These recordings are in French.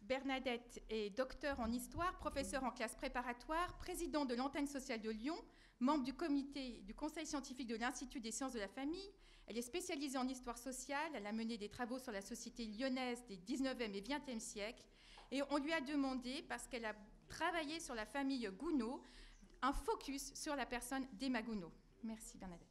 Bernadette est docteure en histoire, professeure en classe préparatoire, présidente de l'antenne sociale de Lyon, membre du comité du conseil scientifique de l'Institut des sciences de la famille. Elle est spécialisée en histoire sociale. Elle a mené des travaux sur la société lyonnaise des 19e et 20e siècles. Et on lui a demandé, parce qu'elle a travaillé sur la famille Gounod, un focus sur la personne d'Emma Gounod. Merci Bernadette.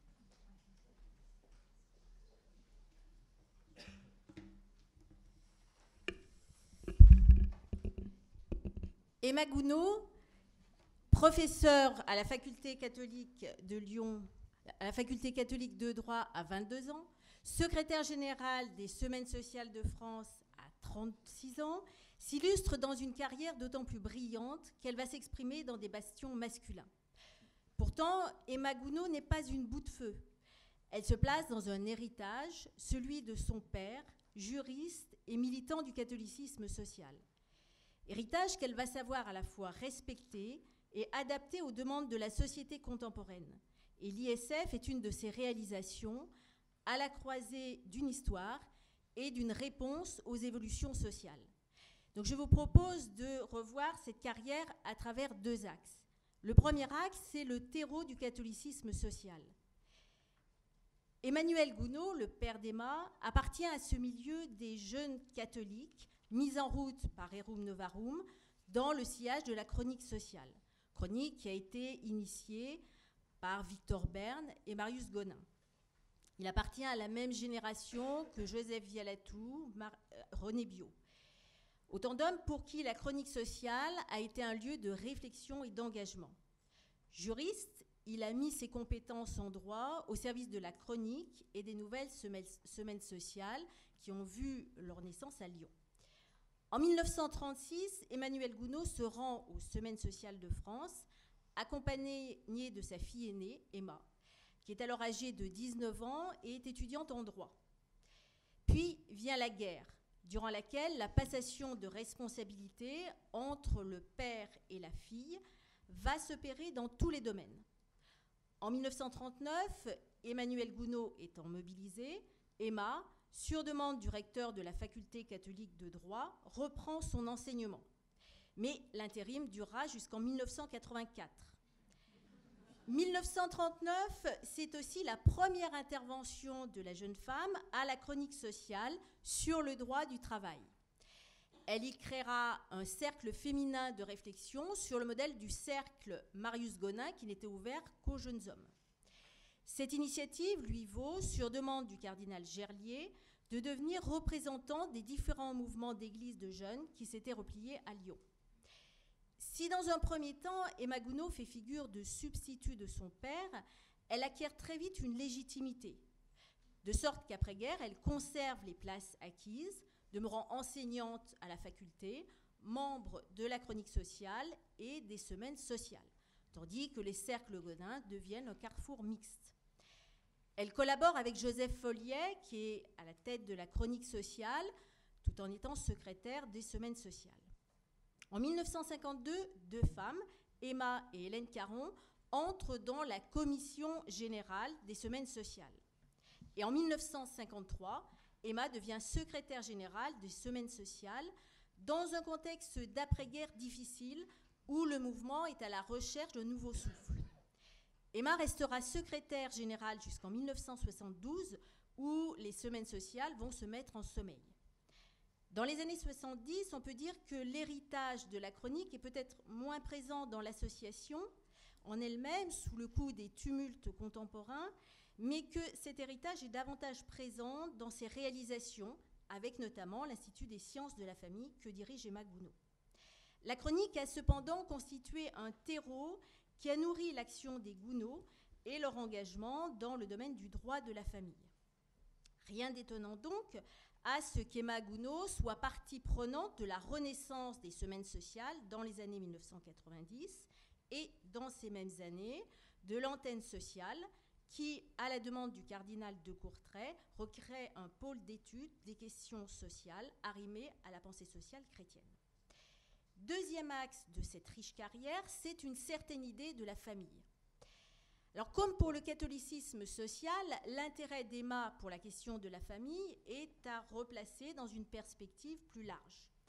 Emma Gounod, professeure à la faculté catholique de Lyon, à la faculté catholique de droit à 22 ans, secrétaire générale des Semaines sociales de France à 36 ans, s'illustre dans une carrière d'autant plus brillante qu'elle va s'exprimer dans des bastions masculins. Pourtant, Emma Gounod n'est pas une boule de feu. Elle se place dans un héritage, celui de son père, juriste et militant du catholicisme social. Héritage qu'elle va savoir à la fois respecter et adapter aux demandes de la société contemporaine. Et l'ISF est une de ses réalisations à la croisée d'une histoire et d'une réponse aux évolutions sociales. Donc je vous propose de revoir cette carrière à travers deux axes. Le premier axe, c'est le terreau du catholicisme social. Emmanuel Gounod, le père d'Emma, appartient à ce milieu des jeunes catholiques mis en route par Rerum Novarum dans le sillage de la chronique sociale. Chronique qui a été initiée par Victor Berne et Marius Gonin. Il appartient à la même génération que Joseph Vialatou, René Biot. Autant d'hommes pour qui la chronique sociale a été un lieu de réflexion et d'engagement. Juriste, il a mis ses compétences en droit au service de la chronique et des nouvelles semaines sociales qui ont vu leur naissance à Lyon. En 1936, Emmanuel Gounod se rend aux Semaines sociales de France, accompagné de sa fille aînée, Emma, qui est alors âgée de 19 ans et est étudiante en droit. Puis vient la guerre, durant laquelle la passation de responsabilité entre le père et la fille va s'opérer dans tous les domaines. En 1939, Emmanuel Gounod étant mobilisé, Emma, sur demande du recteur de la faculté catholique de droit, reprend son enseignement. Mais l'intérim durera jusqu'en 1984. 1939, c'est aussi la première intervention de la jeune femme à la chronique sociale sur le droit du travail. Elle y créera un cercle féminin de réflexion sur le modèle du cercle Marius Gonin qui n'était ouvert qu'aux jeunes hommes. Cette initiative lui vaut, sur demande du cardinal Gerlier, de devenir représentant des différents mouvements d'église de jeunes qui s'étaient repliés à Lyon. Si dans un premier temps, Emma Gounod fait figure de substitut de son père, elle acquiert très vite une légitimité, de sorte qu'après-guerre, elle conserve les places acquises, demeurant enseignante à la faculté, membre de la chronique sociale et des semaines sociales, tandis que les cercles Gonin deviennent un carrefour mixte. Elle collabore avec Joseph Folliet, qui est à la tête de la chronique sociale, tout en étant secrétaire des semaines sociales. En 1952, deux femmes, Emma et Hélène Caron, entrent dans la commission générale des semaines sociales. Et en 1953, Emma devient secrétaire générale des semaines sociales dans un contexte d'après-guerre difficile où le mouvement est à la recherche d'un nouveau souffle. Emma restera secrétaire générale jusqu'en 1972 où les semaines sociales vont se mettre en sommeil. Dans les années 70, on peut dire que l'héritage de la chronique est peut-être moins présent dans l'association en elle-même, sous le coup des tumultes contemporains, mais que cet héritage est davantage présent dans ses réalisations, avec notamment l'Institut des sciences de la famille que dirige Emma Gounod. La chronique a cependant constitué un terreau qui a nourri l'action des Gounod et leur engagement dans le domaine du droit de la famille. Rien d'étonnant donc à ce qu'Emma Gounod soit partie prenante de la renaissance des semaines sociales dans les années 1990 et dans ces mêmes années de l'antenne sociale qui, à la demande du cardinal de Courtrai, recrée un pôle d'études des questions sociales arrimé à la pensée sociale chrétienne. Deuxième axe de cette riche carrière, c'est une certaine idée de la famille. Alors, comme pour le catholicisme social, l'intérêt d'Emma pour la question de la famille est à replacer dans une perspective plus large.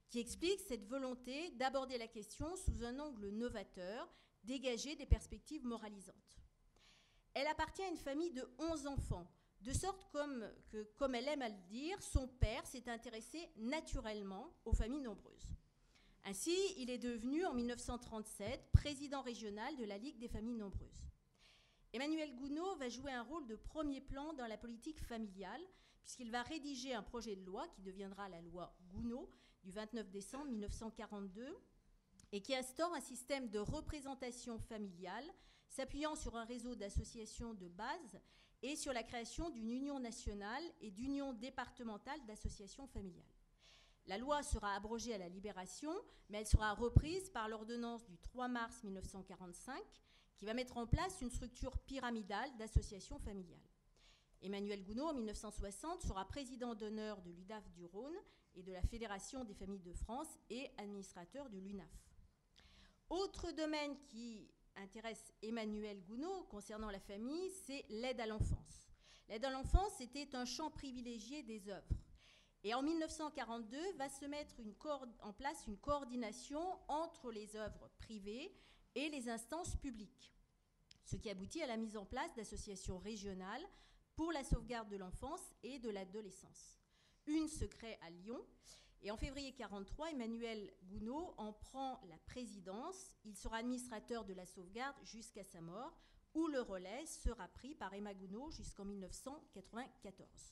qui explique cette volonté d'aborder la question sous un angle novateur, dégager des perspectives moralisantes. Elle appartient à une famille de 11 enfants, de sorte que, comme elle aime à le dire, son père s'est intéressé naturellement aux familles nombreuses. Ainsi, il est devenu, en 1937, président régional de la Ligue des familles nombreuses. Emmanuel Gounod va jouer un rôle de premier plan dans la politique familiale, puisqu'il va rédiger un projet de loi qui deviendra la loi Gounod du 29 décembre 1942 et qui instaure un système de représentation familiale s'appuyant sur un réseau d'associations de base et sur la création d'une union nationale et d'union départementale d'associations familiales. La loi sera abrogée à la Libération, mais elle sera reprise par l'ordonnance du 3 mars 1945 qui va mettre en place une structure pyramidale d'associations familiales. Emmanuel Gounod, en 1960, sera président d'honneur de l'UDAF du Rhône et de la Fédération des familles de France et administrateur de l'UNAF. Autre domaine qui intéresse Emmanuel Gounod concernant la famille, c'est l'aide à l'enfance. L'aide à l'enfance était un champ privilégié des œuvres. Et en 1942, va se mettre en place une coordination entre les œuvres privées et les instances publiques, ce qui aboutit à la mise en place d'associations régionales pour la sauvegarde de l'enfance et de l'adolescence. Une se crée à Lyon, et en février 1943, Emmanuel Gounod en prend la présidence. Il sera administrateur de la sauvegarde jusqu'à sa mort, où le relais sera pris par Emma Gounod jusqu'en 1994.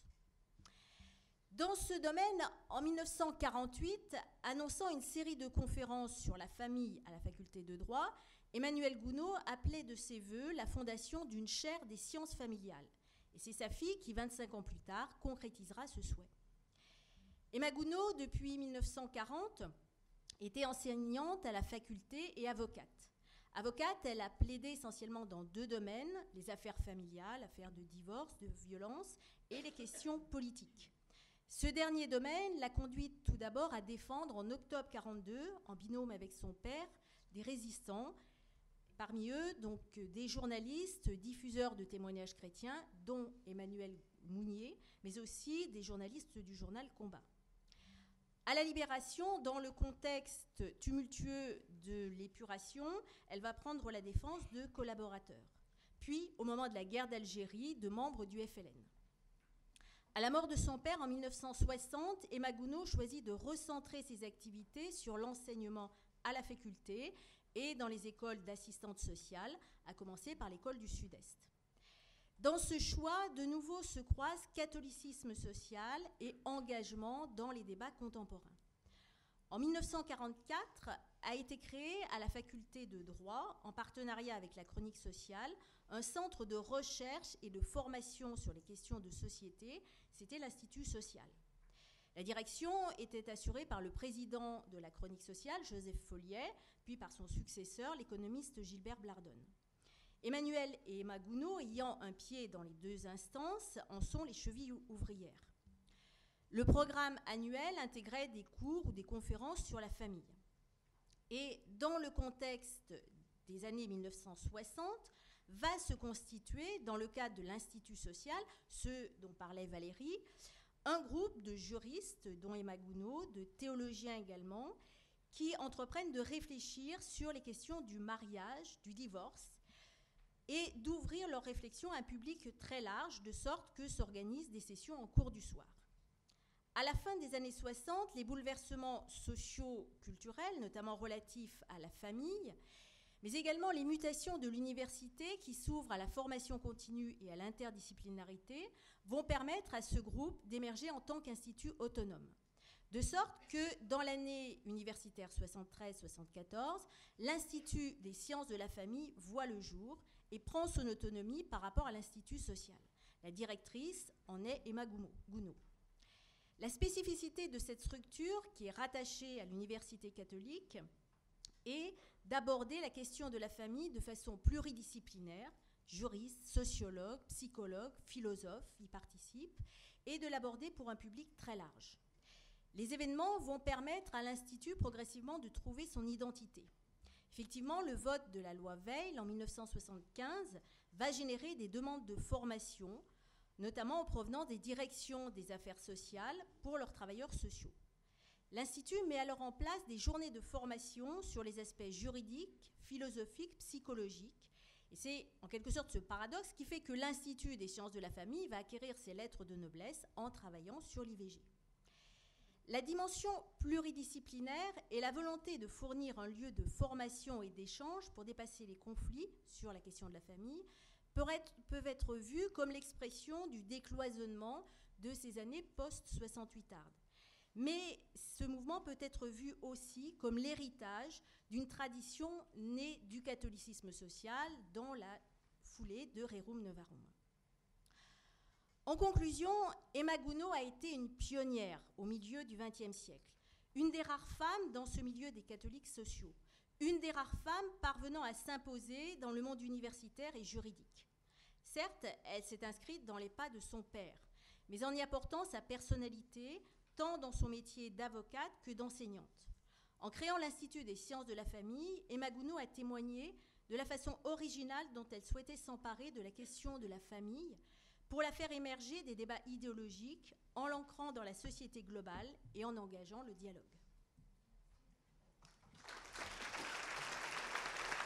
Dans ce domaine, en 1948, annonçant une série de conférences sur la famille à la faculté de droit, Emmanuel Gounod appelait de ses vœux la fondation d'une chaire des sciences familiales. Et c'est sa fille qui, 25 ans plus tard, concrétisera ce souhait. Emma Gounod, depuis 1940, était enseignante à la faculté et avocate. Avocate, elle a plaidé essentiellement dans deux domaines, les affaires familiales, affaires de divorce, de violence, et les questions politiques. Ce dernier domaine l'a conduite tout d'abord à défendre en octobre 1942, en binôme avec son père, des résistants, parmi eux donc des journalistes, diffuseurs de témoignages chrétiens, dont Emmanuel Mounier, mais aussi des journalistes du journal Combat. À la Libération, dans le contexte tumultueux de l'épuration, elle va prendre la défense de collaborateurs. Puis, au moment de la guerre d'Algérie, de membres du FLN. À la mort de son père en 1960, Emma Gounod choisit de recentrer ses activités sur l'enseignement à la faculté et dans les écoles d'assistantes sociales, à commencer par l'école du Sud-Est. Dans ce choix, de nouveau se croisent catholicisme social et engagement dans les débats contemporains. En 1944, a été créé à la faculté de droit, en partenariat avec la Chronique sociale, un centre de recherche et de formation sur les questions de société, c'était l'Institut social. La direction était assurée par le président de la Chronique sociale, Joseph Folliet, puis par son successeur, l'économiste Gilbert Blardone. Emmanuel et Emma Gounod, ayant un pied dans les deux instances, en sont les chevilles ouvrières. Le programme annuel intégrait des cours ou des conférences sur la famille. Et dans le contexte des années 1960, va se constituer, dans le cadre de l'Institut social, ce dont parlait Valérie, un groupe de juristes, dont Emma Gounod, de théologiens également, qui entreprennent de réfléchir sur les questions du mariage, du divorce, et d'ouvrir leur réflexion à un public très large, de sorte que s'organisent des sessions en cours du soir. À la fin des années 60, les bouleversements socio-culturels, notamment relatifs à la famille, mais également les mutations de l'université qui s'ouvrent à la formation continue et à l'interdisciplinarité, vont permettre à ce groupe d'émerger en tant qu'institut autonome. De sorte que dans l'année universitaire 73-74, l'Institut des sciences de la famille voit le jour et prend son autonomie par rapport à l'Institut social. La directrice en est Emma Gounod. La spécificité de cette structure, qui est rattachée à l'université catholique, est d'aborder la question de la famille de façon pluridisciplinaire, juristes, sociologues, psychologues, philosophes y participent, et de l'aborder pour un public très large. Les événements vont permettre à l'Institut progressivement de trouver son identité. Effectivement, le vote de la loi Veil en 1975 va générer des demandes de formation, notamment en provenance des directions des affaires sociales pour leurs travailleurs sociaux. L'Institut met alors en place des journées de formation sur les aspects juridiques, philosophiques, psychologiques. Et c'est en quelque sorte ce paradoxe qui fait que l'Institut des sciences de la famille va acquérir ses lettres de noblesse en travaillant sur l'IVG. La dimension pluridisciplinaire et la volonté de fournir un lieu de formation et d'échange pour dépasser les conflits sur la question de la famille peuvent être vues comme l'expression du décloisonnement de ces années post-68 ardes. Mais ce mouvement peut être vu aussi comme l'héritage d'une tradition née du catholicisme social dans la foulée de Rerum Novarum. En conclusion, Emma Gounod a été une pionnière au milieu du XXe siècle, une des rares femmes dans ce milieu des catholiques sociaux, une des rares femmes parvenant à s'imposer dans le monde universitaire et juridique. Certes, elle s'est inscrite dans les pas de son père, mais en y apportant sa personnalité, tant dans son métier d'avocate que d'enseignante. En créant l'Institut des sciences de la famille, Emma Gounod a témoigné de la façon originale dont elle souhaitait s'emparer de la question de la famille pour la faire émerger des débats idéologiques en l'ancrant dans la société globale et en engageant le dialogue.